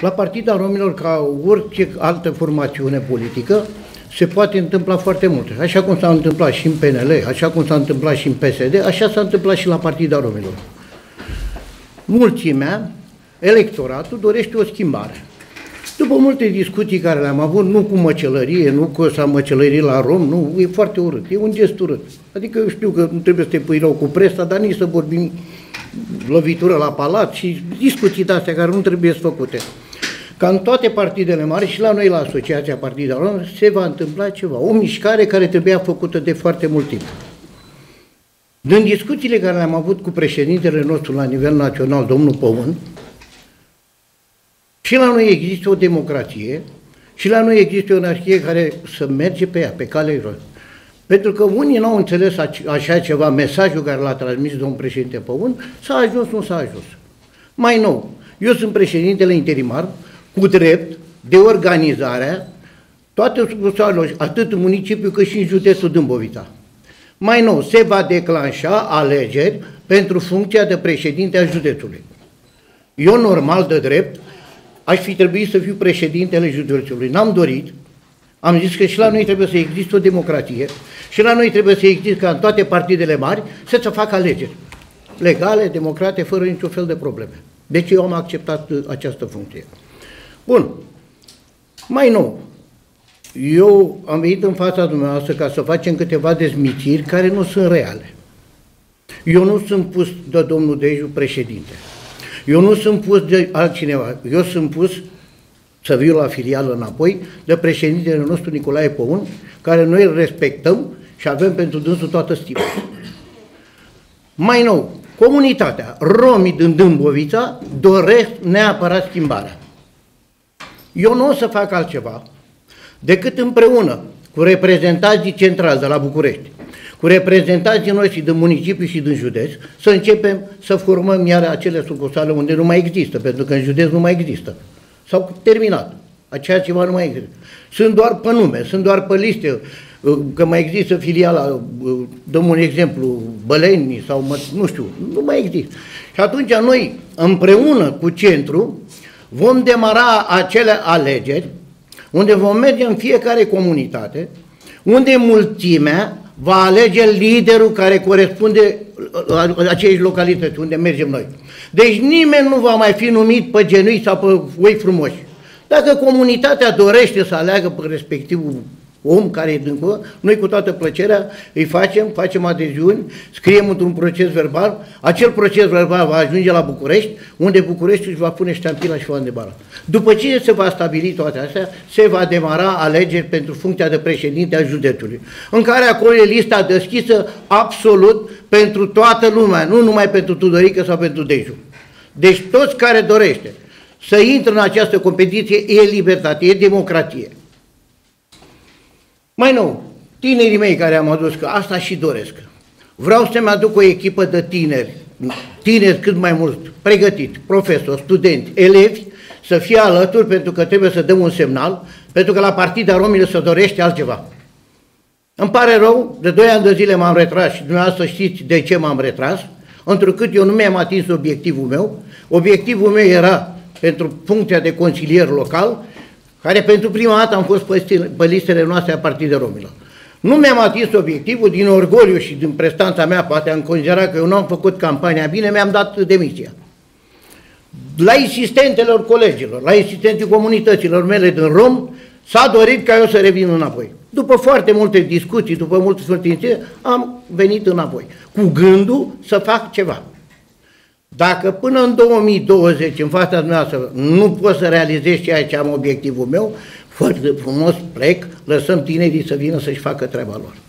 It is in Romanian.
La Partida Romilor, ca orice altă formațiune politică, se poate întâmpla foarte multe. Așa cum s-a întâmplat și în PNL, așa cum s-a întâmplat și în PSD, așa s-a întâmplat și la Partida Romilor. Mulțimea, electoratul, dorește o schimbare. După multe discuții care le-am avut, nu cu măcelărie, nu că s-a măcelărit la rom, nu, e foarte urât, e un gest urât. Adică eu știu că nu trebuie să te pui rău cu presa, dar nici să vorbim lovitură la palat și discuții de-astea care nu trebuie să făcute. Ca în toate partidele mari și la noi la Asociația Partida Romilor se va întâmpla ceva, o mișcare care trebuia făcută de foarte mult timp. Din discuțiile care le-am avut cu președintele nostru la nivel național, domnul Păun, și la noi există o democrație și la noi există o anarhie care să merge pe ea, pe calea lor. Pentru că unii n-au înțeles așa ceva, mesajul care l-a transmis domnul președinte Păun, s-a ajuns, nu s-a ajuns. Mai nou, eu sunt președintele interimar, cu drept de organizarea toate sucursalelor, atât în municipiu cât și în județul Dâmbovița. Mai nou, se va declanșa alegeri pentru funcția de președinte al județului. Eu, normal, de drept, aș fi trebuit să fiu președintele județului. N-am dorit, am zis că și la noi trebuie să existe o democrație și la noi trebuie să existe, ca în toate partidele mari, să se facă alegeri legale, democrate, fără niciun fel de probleme. Deci eu am acceptat această funcție. Bun. Mai nou, eu am venit în fața dumneavoastră ca să facem câteva dezmițiri care nu sunt reale. Eu nu sunt pus de domnul Deju președinte. Eu nu sunt pus de altcineva. Eu sunt pus să viu la filială înapoi de președintele nostru Nicolae Păun, care noi îl respectăm și avem pentru dânsul toată stima. Mai nou, comunitatea, romii din Dâmbovița doresc neapărat schimbarea. Eu nu o să fac altceva decât împreună cu reprezentanții centrali de la București, cu reprezentanții noștri din municipiu și din județ, să începem să formăm iar acele sucursale unde nu mai există, pentru că în județ nu mai există. S-au terminat. Aceea ceva nu mai există. Sunt doar pe nume, sunt doar pe liste, că mai există filiala, dăm un exemplu, Băleni sau nu știu, nu mai există. Și atunci noi, împreună cu centru, vom demara acele alegeri, unde vom merge în fiecare comunitate, unde mulțimea va alege liderul care corespunde aceiși localități unde mergem noi. Deci nimeni nu va mai fi numit pe genui sau pe oi frumoși. Dacă comunitatea dorește să aleagă pe respectivul om care e dincolo, noi cu toată plăcerea îi facem adeziuni, scriem într-un proces verbal, acel proces verbal va ajunge la București, unde București își va pune ștampila și va îndebara. După ce se va stabili toate astea, se va demara alegeri pentru funcția de președinte al județului, în care acolo e lista deschisă absolut pentru toată lumea, nu numai pentru Tudorică sau pentru Deju. Deci toți care dorește să intre în această competiție e libertate, e democrație. Mai nou, tinerii mei care am adus, că asta și doresc. Vreau să-mi aduc o echipă de tineri cât mai mult, pregătiți, profesori, studenți, elevi, să fie alături pentru că trebuie să dăm un semnal, pentru că la Partida Romilor se dorește altceva. Îmi pare rău, de 2 ani de zile m-am retras și dumneavoastră știți de ce m-am retras, întrucât eu nu mi-am atins obiectivul meu. Obiectivul meu era pentru funcția de consilier local, care pentru prima dată am fost pe listele noastre a Partidei Romilor. Nu mi-am atins obiectivul, din orgoliu și din prestanța mea, poate am considerat că eu nu am făcut campania bine, mi-am dat demisia. La insistentelor colegilor, la insistenții comunităților mele din Rom, s-a dorit ca eu să revin înapoi. După foarte multe discuții, după multe sfârșituri, am venit înapoi, cu gândul să fac ceva. Dacă până în 2020, în fața dumneavoastră, nu pot să realizez ceea ce am obiectivul meu, foarte frumos plec, lăsăm tinerii să vină să-și facă treaba lor.